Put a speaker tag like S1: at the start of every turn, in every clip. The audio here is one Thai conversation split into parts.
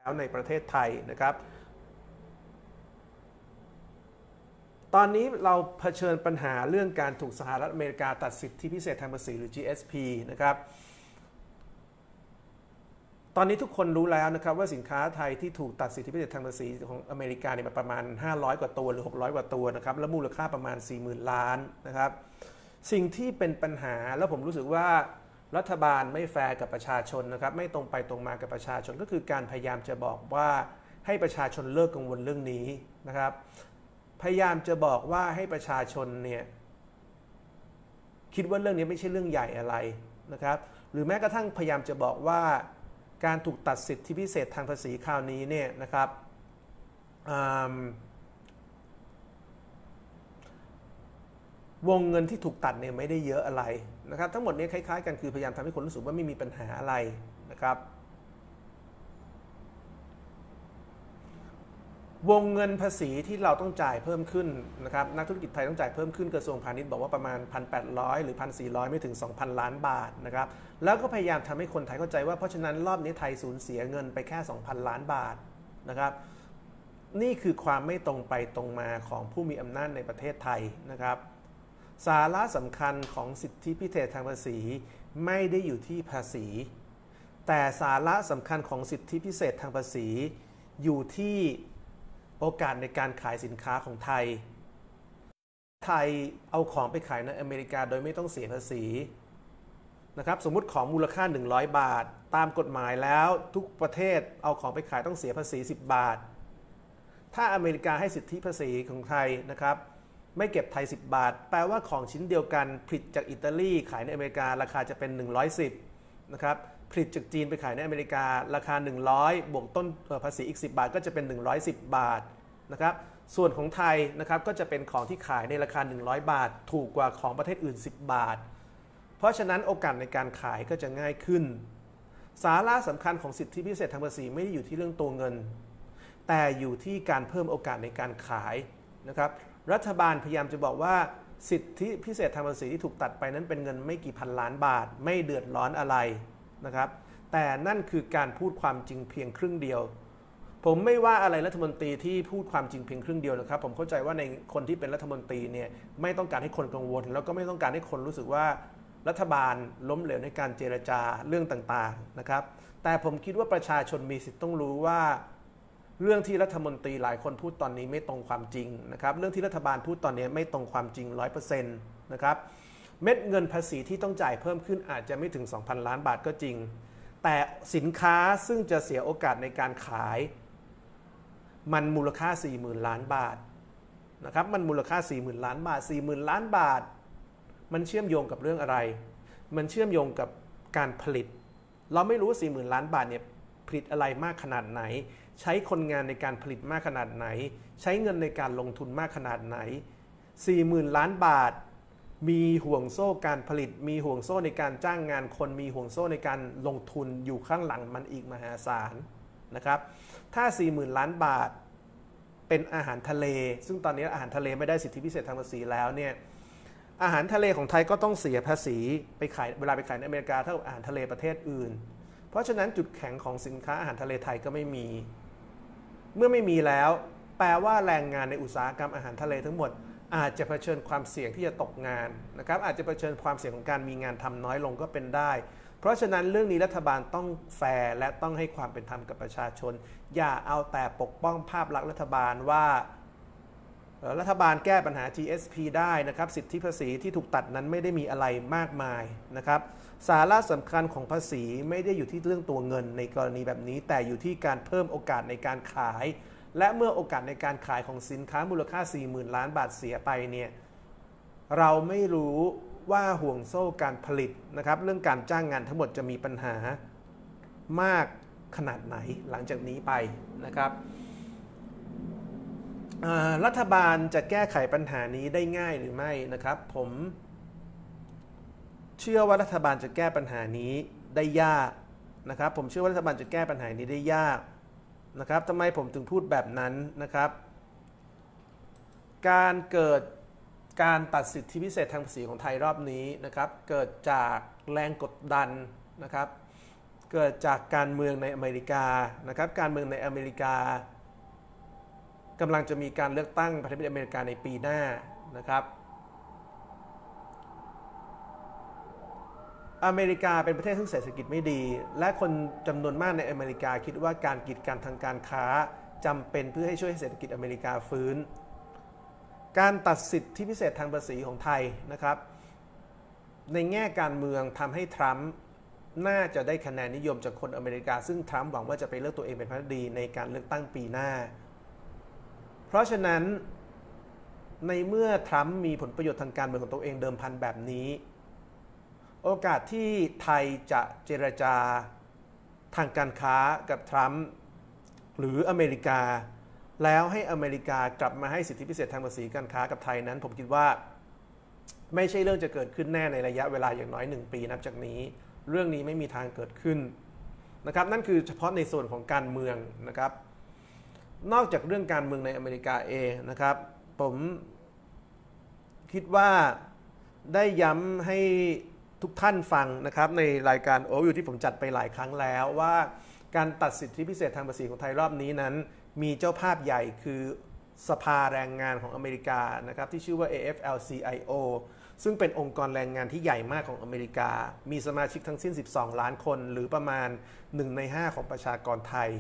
S1: แล้วในประเทศไทยนะครับตอนนี้เราเผชิญปัญหาเรื่องการถูกสหรัฐอเมริกาตัดสิทธิพิเศษทางภาษีหรือ GSP นะครับตอนนี้ทุกคนรู้แล้วนะครับว่าสินค้าไทยที่ถูกตัดสิทธิพิเศษทางภาษีของอเมริกาเนี่ยประมาณ500กว่าตัวหรือ600กว่าตัวนะครับและมูลค่าประมาณ 40,000 ล้านนะครับสิ่งที่เป็นปัญหาแล้วผมรู้สึกว่ารัฐบาลไม่แฟร์กับประชาชนนะครับไม่ตรงไปตรงมากับประชาชนก็คือการพยายามจะบอกว่าให้ประชาชนเลิกกังวลเรื่องนี้นะครับพยายามจะบอกว่าให้ประชาชนเนี่ยคิดว่าเรื่องนี้ไม่ใช่เรื่องใหญ่อะไรนะครับหรือแม้กระทั่งพยายามจะบอกว่าการถูกตัดสิทธิพิเศษทางภาษีคราวนี้เนี่ยนะครับวงเงินที่ถูกตัดเนี่ยไม่ได้เยอะอะไรนะครับทั้งหมดนี้คล้ายๆกันคือพยายามทำให้คนรู้สึกว่าไม่มีปัญหาอะไรนะครับวงเงินภาษีที่เราต้องจ่ายเพิ่มขึ้นนะครับนักธุรกิจไทยต้องจ่ายเพิ่มขึ้นกระทรวงพาณิชย์บอกว่าประมาณ 1,800 หรือ 1,400 ไม่ถึง 2,000 ล้านบาทนะครับแล้วก็พยายามทำให้คนไทยเข้าใจว่าเพราะฉะนั้นรอบนี้ไทยสูญเสียเงินไปแค่ 2,000 ล้านบาทนะครับนี่คือความไม่ตรงไปตรงมาของผู้มีอำนาจในประเทศไทยนะครับสาระสำคัญของสิทธิพิเศษทางภาษีไม่ได้อยู่ที่ภาษีแต่สาระสำคัญของสิทธิพิเศษทางภาษีอยู่ที่โอกาสในการขายสินค้าของไทยเอาของไปขายในอเมริกาโดยไม่ต้องเสียภาษีนะครับสมมุติของมูลค่า100 บาทตามกฎหมายแล้วทุกประเทศเอาของไปขายต้องเสียภาษี10 บาทถ้าอเมริกาให้สิทธิภาษีของไทยนะครับไม่เก็บไทย10 บาทแปลว่าของชิ้นเดียวกันผลิตจากอิตาลีขายในอเมริการาคาจะเป็น110นะครับผลิตจากจีนไปขายในอเมริการาคา100บวกต้นภาษีอีก10 บาทก็จะเป็น110 บาทนะครับส่วนของไทยนะครับก็จะเป็นของที่ขายในราคา100 บาทถูกกว่าของประเทศอื่น10 บาทเพราะฉะนั้นโอกาสในการขายก็จะง่ายขึ้นสาระสำคัญของสิทธิพิเศษทางภาษีไม่ได้อยู่ที่เรื่องตัวเงินแต่อยู่ที่การเพิ่มโอกาสในการขายนะครับรัฐบาลพยายามจะบอกว่าสิทธิพิเศษทางภาษีที่ถูกตัดไปนั้นเป็นเงินไม่กี่พันล้านบาทไม่เดือดร้อนอะไรนะครับแต่นั่นคือการพูดความจริงเพียงครึ่งเดียวผมไม่ว่าอะไรรัฐมนตรีที่พูดความจริงเพียงครึ่งเดียวนะครับผมเข้าใจว่าในคนที่เป็นรัฐมนตรีเนี่ยไม่ต้องการให้คนกังวลแล้วก็ไม่ต้องการให้คนรู้สึกว่ารัฐบาลล้มเหลวในการเจรจาเรื่องต่างๆนะครับแต่ผมคิดว่าประชาชนมีสิทธิ์ต้องรู้ว่าเรื่องที่รัฐมนตรีหลายคนพูดตอนนี้ไม่ตรงความจริงนะครับเรื่องที่รัฐบาลพูดตอนนี้ไม่ตรงความจริง 100% นะครับเม็ดเงินภาษีที่ต้องจ่ายเพิ่มขึ้นอาจจะไม่ถึง 2,000 ล้านบาทก็จริงแต่สินค้าซึ่งจะเสียโอกาสในการขายมันมูลค่า 40,000 ล้านบาทนะครับมันมูลค่า 40,000 ล้านบาท 40,000 ล้านบาทมันเชื่อมโยงกับเรื่องอะไรมันเชื่อมโยงกับการผลิตเราไม่รู้ว่า 40,000 ล้านบาทเนี่ยผลิตอะไรมากขนาดไหนใช้คนงานในการผลิตมากขนาดไหนใช้เงินในการลงทุนมากขนาดไหน 40,000 ล้านบาทมีห่วงโซ่การผลิตมีห่วงโซ่ในการจ้างงานคนมีห่วงโซ่ในการลงทุนอยู่ข้างหลังมันอีกมหาศาลนะครับถ้า 40,000 ล้านบาทเป็นอาหารทะเลซึ่งตอนนี้อาหารทะเลไม่ได้สิทธิพิเศษทางภาษีแล้วเนี่ยอาหารทะเลของไทยก็ต้องเสียภาษีไปขายเวลาไปขายในอเมริกาเท่ากับอาหารทะเลประเทศอื่นเพราะฉะนั้นจุดแข็งของสินค้าอาหารทะเลไทยก็ไม่มีเมื่อไม่มีแล้วแปลว่าแรงงานในอุตสาหกรรมอาหารทะเลทั้งหมดอาจจะเผชิญความเสี่ยงที่จะตกงานนะครับอาจจะเผชิญความเสี่ยงของการมีงานทำน้อยลงก็เป็นได้เพราะฉะนั้นเรื่องนี้รัฐบาลต้องแฟร์และต้องให้ความเป็นธรรมกับประชาชนอย่าเอาแต่ปกป้องภาพลักษณ์รัฐบาลว่ารัฐบาลแก้ปัญหา GSP ได้นะครับสิทธิภาษีที่ถูกตัดนั้นไม่ได้มีอะไรมากมายนะครับสาระสำคัญของภาษีไม่ได้อยู่ที่เรื่องตัวเงินในกรณีแบบนี้แต่อยู่ที่การเพิ่มโอกาสในการขายและเมื่อโอกาสในการขายของสินค้ามูลค่า 40,000 ล้านบาทเสียไปเนี่ยเราไม่รู้ว่าห่วงโซ่การผลิตนะครับเรื่องการจ้างงานทั้งหมดจะมีปัญหามากขนาดไหนหลังจากนี้ไปนะครับรัฐบาลจะแก้ไขปัญหานี้ได้ง่ายหรือไม่นะครับผมเชื่อว่ารัฐบาลจะแก้ปัญหานี้ได้ยากนะครับผมเชื่อว่ารัฐบาลจะแก้ปัญหานี้ได้ยากนะครับทำไมผมถึงพูดแบบนั้นนะครับการเกิดการตัดสิทธิพิเศษทางภาษีของไทยรอบนี้นะครับเกิดจากแรงกดดันนะครับเกิดจากการเมืองในอเมริกานะครับการเมืองในอเมริกากำลังจะมีการเลือกตั้งประธานาธิบดีอเมริกาในปีหน้านะครับอเมริกาเป็นประเทศที่เศรษฐกิจไม่ดีและคนจำนวนมากในอเมริกาคิดว่าการกีดกันทางการค้าจำเป็นเพื่อให้ช่วยให้เศรษฐกิจอเมริกาฟื้นการตัดสิทธิพิเศษทางภาษีของไทยนะครับในแง่การเมืองทำให้ทรัมป์น่าจะได้คะแนนนิยมจากคนอเมริกาซึ่งทรัมป์หวังว่าจะไปเลือกตัวเองเป็นประธานาธิบดีในการเลือกตั้งปีหน้าเพราะฉะนั้นในเมื่อทรัมป์มีผลประโยชน์ทางการเมืองของตัวเองเดิมพันแบบนี้โอกาสที่ไทยจะเจรจาทางการค้ากับทรัมป์หรืออเมริกาแล้วให้อเมริกากลับมาให้สิทธิพิเศษทางภาษีการค้ากับไทยนั้นผมคิดว่าไม่ใช่เรื่องจะเกิดขึ้นแน่ในระยะเวลาอย่างน้อย1 ปีนับจากนี้เรื่องนี้ไม่มีทางเกิดขึ้นนะครับนั่นคือเฉพาะในส่วนของการเมืองนะครับนอกจากเรื่องการเมืองในอเมริกาเองนะครับผมคิดว่าได้ย้ำให้ทุกท่านฟังนะครับในรายการโอวิวที่ผมจัดไปหลายครั้งแล้วว่าการตัดสิทธิพิเศษทางภาษีของไทยรอบนี้นั้นมีเจ้าภาพใหญ่คือสภาแรงงานของอเมริกานะครับที่ชื่อว่า AFL-CIO ซึ่งเป็นองค์กรแรงงานที่ใหญ่มากของอเมริกามีสมาชิกทั้งสิ้น12 ล้านคนหรือประมาณ1 ใน 5ของประชากรไทย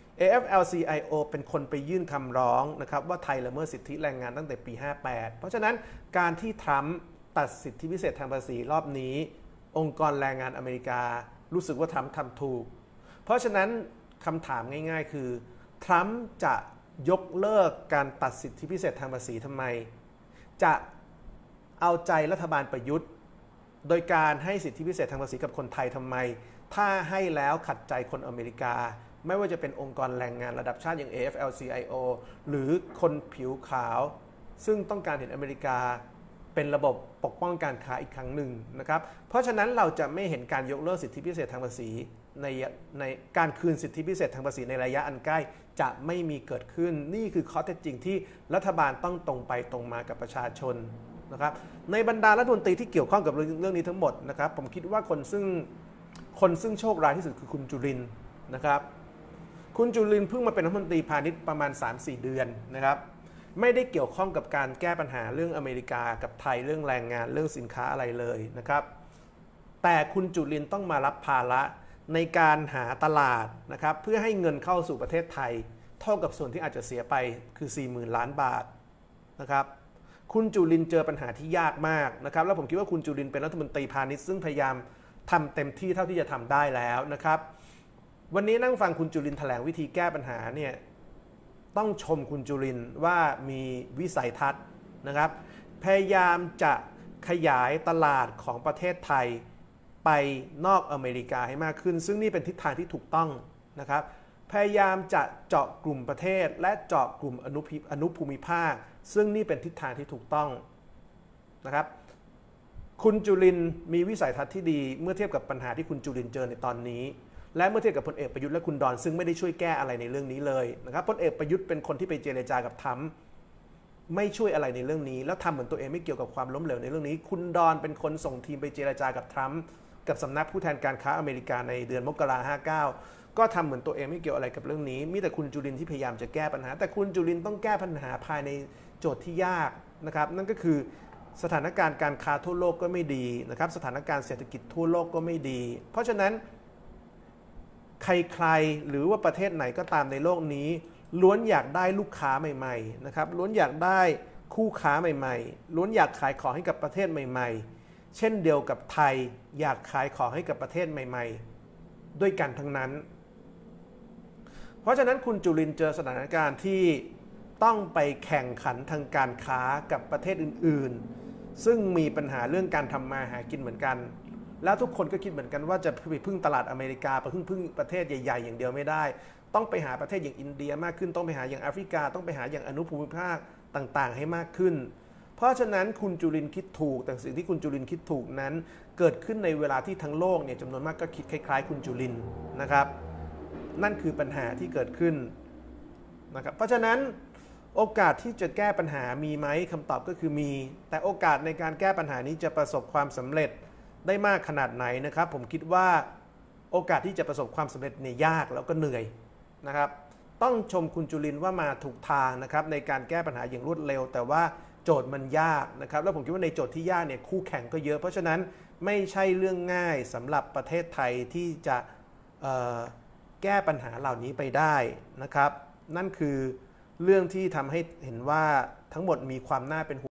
S1: AFL-CIO เป็นคนไปยื่นคำร้องนะครับว่าไทยละเมิดสิทธิแรงงานตั้งแต่ปี 58 เพราะฉะนั้นการที่ทรัมป์ตัดสิทธิพิเศษทางภาษีรอบนี้องค์กรแรงงานอเมริการู้สึกว่าทรัมป์ทำถูกเพราะฉะนั้นคำถามง่ายๆคือทรัมป์จะยกเลิกการตัดสิทธิพิเศษทางภาษีทำไมจะเอาใจรัฐบาลประยุทธ์โดยการให้สิทธิพิเศษทางภาษีกับคนไทยทำไมถ้าให้แล้วขัดใจคนอเมริกาไม่ว่าจะเป็นองค์กรแรงงานระดับชาติอย่าง AFL-CIO หรือคนผิวขาวซึ่งต้องการเห็นอเมริกาเป็นระบบปกป้องการค้าอีกครั้งหนึ่งนะครับเพราะฉะนั้นเราจะไม่เห็นการยกเลิกสิทธิพิเศษทางภาษีในการคืนสิทธิพิเศษทางภาษีในระยะอันใกล้จะไม่มีเกิดขึ้นนี่คือข้อเท็จจริงที่รัฐบาลต้องตรงไปตรงมากับประชาชนนะครับในบรรดารัฐมนตรีที่เกี่ยวข้องกับเรื่องนี้ทั้งหมดนะครับผมคิดว่าคนซึ่งโชคร้ายที่สุดคือคุณจุรินทร์นะครับคุณจุรินทร์เพิ่งมาเป็นรัฐมนตรีพาณิชย์ประมาณ 3-4 เดือนนะครับไม่ได้เกี่ยวข้องกับการแก้ปัญหาเรื่องอเมริกากับไทยเรื่องแรงงานเรื่องสินค้าอะไรเลยนะครับแต่คุณจุรินทร์ต้องมารับภาระในการหาตลาดนะครับเพื่อให้เงินเข้าสู่ประเทศไทยเท่ากับส่วนที่อาจจะเสียไปคือ 40,000 ล้านบาทนะครับคุณจุรินทร์เจอปัญหาที่ยากมากนะครับแล้วผมคิดว่าคุณจุรินทร์เป็นรัฐมนตรีพาณิชย์ซึ่งพยายามทำเต็มที่เท่าที่จะทำได้แล้วนะครับวันนี้นั่งฟังคุณจุรินทร์แถลงวิธีแก้ปัญหาเนี่ยต้องชมคุณจุรินทร์ว่ามีวิสัยทัศน์นะครับพยายามจะขยายตลาดของประเทศไทยไปนอกอเมริกาให้มากขึ้นซึ่งนี่เป็นทิศทางที่ถูกต้องนะครับพยายามจะเจาะกลุ่มประเทศและเจาะกลุ่มอนุภูมิภาคซึ่งนี่เป็นทิศทางที่ถูกต้องนะครับคุณจุรินทร์มีวิสัยทัศน์ที่ดีเมื่อเทียบกับปัญหาที่คุณจุรินทร์เจอในตอนนี้และเมื่อเทียบกับพลเอกประยุทธ์และคุณดอนซึ่งไม่ได้ช่วยแก้อะไรในเรื่องนี้เลยนะครับพลเอกประยุทธ์เป็นคนที่ไปเจรจากับทรัมป์ไม่ช่วยอะไรในเรื่องนี้แล้วทำเหมือนตัวเองไม่เกี่ยวกับความล้มเหลวในเรื่องนี้คุณดอนเป็นคนส่งทีมไปเจรจากับทรัมป์กับสำนักผู้แทนการค้าอเมริกาในเดือนมกราคม 59ก็ทำเหมือนตัวเองไม่เกี่ยวอะไรกับเรื่องนี้มีแต่คุณจุรินทร์ที่พยายามจะแก้ปัญหาแต่คุณจุรินทร์ต้องแก้ปัญหาภายในโจทย์ที่ยากนะครับนั่นก็คือสถานการณ์การค้าทั่วโลกก็ไม่ดีนะครับสถานการณ์เศรษฐกิจทั่วโลกก็ไม่ดีเพราะฉะนั้นใครๆหรือว่าประเทศไหนก็ตามในโลกนี้ล้วนอยากได้ลูกค้าใหม่ๆนะครับล้วนอยากได้คู่ค้าใหม่ๆล้วนอยากขายของให้กับประเทศใหม่ๆเช่นเดียวกับไทยอยากขายของให้กับประเทศใหม่ๆด้วยกันทั้งนั้นเพราะฉะนั้นคุณจุรินทร์เจอสถานการณ์ที่ต้องไปแข่งขันทางการค้ากับประเทศอื่นๆซึ่งมีปัญหาเรื่องการทำมาหากินเหมือนกันแล้วทุกคนก็คิดเหมือนกันว่าจะไปพึ่งตลาดอเมริกาไปพึ่งประเทศใหญ่ๆอย่างเดียวไม่ได้ต้องไปหาประเทศอย่างอินเดียมากขึ้นต้องไปหาอย่างแอฟริกาต้องไปหาอย่างอนุภูมิภาคต่างๆให้มากขึ้นเพราะฉะนั้นคุณจุรินทร์คิดถูกแต่สิ่งที่คุณจุรินทร์คิดถูกนั้นเกิดขึ้นในเวลาที่ทั้งโลกเนี่ยจำนวนมากก็คิดคล้ายๆคุณจุรินทร์นะครับนั่นคือปัญหาที่เกิดขึ้นนะครับเพราะฉะนั้นโอกาสที่จะแก้ปัญหามีไหมคำตอบก็คือมีแต่โอกาสในการแก้ปัญหานี้จะประสบความสำเร็จได้มากขนาดไหนนะครับผมคิดว่าโอกาสที่จะประสบความสำเร็จเนี่ยยากแล้วก็เหนื่อยนะครับต้องชมคุณจุลินว่ามาถูกทางนะครับในการแก้ปัญหาอย่างรวดเร็วแต่ว่าโจทย์มันยากนะครับแล้วผมคิดว่าในโจทย์ที่ยากเนี่ยคู่แข่งก็เยอะเพราะฉะนั้นไม่ใช่เรื่องง่ายสำหรับประเทศไทยที่จะแก้ปัญหาเหล่านี้ไปได้นะครับนั่นคือเรื่องที่ทำให้เห็นว่าทั้งหมดมีความน่าเป็นห่วง